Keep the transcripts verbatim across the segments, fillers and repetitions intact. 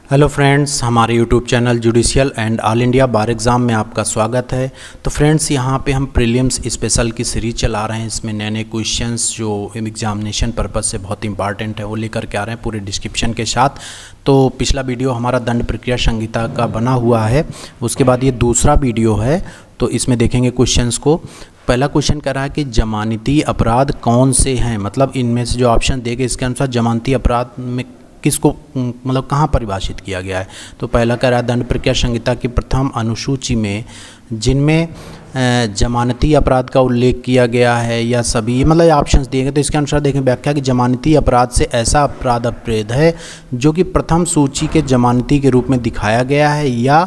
Hello friends, हमारे YouTube channel judicial and all India bar exam में आपका स्वागत है। तो फ्रेंड्स, यहाँ पे हम प्रीलिम्स स्पेशल की सीरीज चला रहे हैं। इसमें नए नए क्वेश्चंस जो एग्जामिनेशन पर्पज़ से बहुत इंपॉर्टेंट है वो लेकर के आ रहे हैं पूरे डिस्क्रिप्शन के साथ। तो पिछला वीडियो हमारा दंड प्रक्रिया संहिता का बना हुआ है, उसके बाद ये दूसरा वीडियो है। तो इसमें देखेंगे क्वेश्चंस को। पहला क्वेश्चन कह रहा है कि जमानती अपराध कौन से हैं, मतलब इनमें से जो ऑप्शन देंगे इसके अनुसार जमानती अपराध में किसको मतलब कहाँ परिभाषित किया गया है। तो पहला कह रहा है दंड प्रक्रिया संहिता की प्रथम अनुसूची में जिनमें जमानती अपराध का उल्लेख किया गया है या सभी, मतलब ऑप्शंस दिए गए। तो इसके अनुसार देखें व्याख्या कि जमानती अपराध से ऐसा अपराध अपराध है जो कि प्रथम सूची के जमानती के रूप में दिखाया गया है, या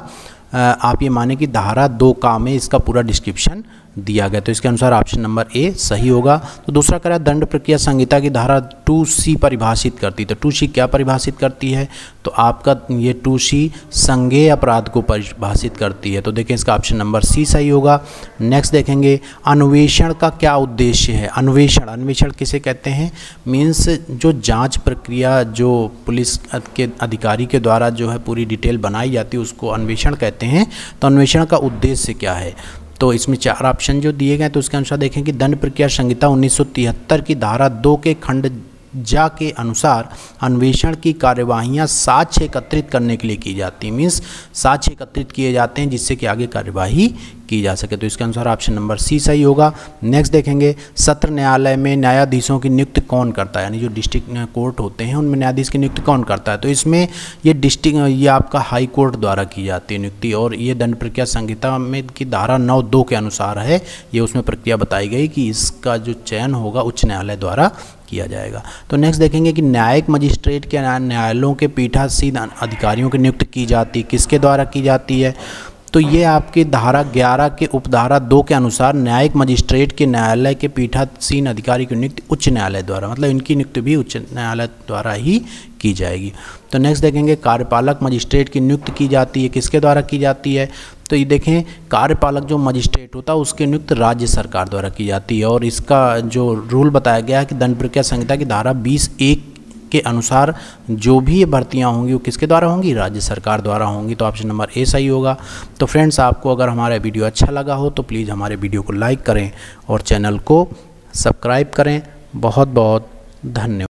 आप ये माने कि धारा दो का में इसका पूरा डिस्क्रिप्शन दिया गया। तो इसके अनुसार ऑप्शन नंबर ए सही होगा। तो दूसरा कह रहा है दंड प्रक्रिया संहिता की धारा टू सी परिभाषित करती है। तो टू सी क्या परिभाषित करती है, तो आपका ये टू सी संज्ञेय अपराध को परिभाषित करती है। तो देखें इसका ऑप्शन नंबर सी सही होगा। नेक्स्ट देखेंगे अन्वेषण का क्या उद्देश्य है। अन्वेषण अन्वेषण किसे कहते हैं, मीन्स जो जाँच प्रक्रिया जो पुलिस के अधिकारी के द्वारा जो है पूरी डिटेल बनाई जाती है उसको अन्वेषण कहते हैं। तो अन्वेषण का उद्देश्य क्या है, तो इसमें चार ऑप्शन जो दिए गए। तो उसके अनुसार देखें कि दंड प्रक्रिया संहिता उन्नीस सौ तिहत्तर की धारा दो के खंड जा के अनुसार अन्वेषण की कार्यवाहियां साक्ष्य एकत्रित करने के लिए की जाती हैं। मीन्स साक्ष्य एकत्रित किए जाते हैं जिससे कि आगे कार्यवाही की जा सके। तो इसके अनुसार ऑप्शन नंबर सी सही होगा। नेक्स्ट देखेंगे सत्र न्यायालय में न्यायाधीशों की नियुक्ति कौन करता है, यानी जो डिस्ट्रिक्ट कोर्ट होते हैं उनमें न्यायाधीश की नियुक्ति कौन करता है। तो इसमें ये डिस्ट्रिक्ट ये आपका हाई कोर्ट द्वारा की जाती है नियुक्ति, और ये दंड प्रक्रिया संहिता में की धारा नौ दो के अनुसार है। ये उसमें प्रक्रिया बताई गई कि इसका जो चयन होगा उच्च न्यायालय द्वारा किया जाएगा। तो नेक्स्ट देखेंगे कि न्यायिक मजिस्ट्रेट के न्यायालयों के पीठासीन अधिकारियों की नियुक्ति की जाती है, किसके द्वारा की जाती है। तो ये आपकी धारा ग्यारह के उपधारा दो के अनुसार न्यायिक मजिस्ट्रेट के न्यायालय के पीठासीन अधिकारी की नियुक्ति उच्च न्यायालय द्वारा, मतलब इनकी नियुक्ति भी उच्च न्यायालय द्वारा ही की जाएगी। तो नेक्स्ट देखेंगे कार्यपालक मजिस्ट्रेट की नियुक्ति की जाती है, किसके द्वारा की जाती है। तो ये देखें कार्यपालक जो मजिस्ट्रेट होता है उसकी नियुक्ति राज्य सरकार द्वारा की जाती है, और इसका जो रूल बताया गया है कि दंड प्रक्रिया संहिता की धारा बीस एक के अनुसार जो भी ये भर्तियाँ होंगी वो किसके द्वारा होंगी, राज्य सरकार द्वारा होंगी। तो ऑप्शन नंबर ए सही होगा। तो फ्रेंड्स, आपको अगर हमारा वीडियो अच्छा लगा हो तो प्लीज़ हमारे वीडियो को लाइक करें और चैनल को सब्सक्राइब करें। बहुत बहुत धन्यवाद।